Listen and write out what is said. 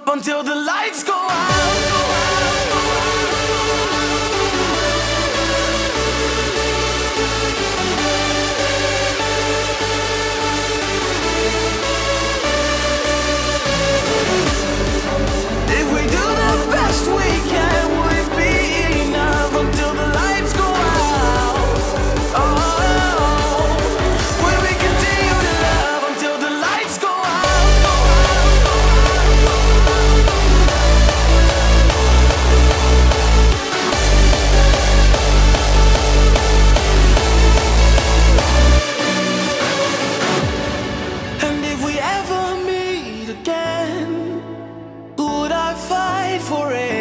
until the lights go out. If we do the best we can, would it be enough until the lights go out? Oh, will we continue to love until the lights go out? And if we ever meet again, would I fight for it?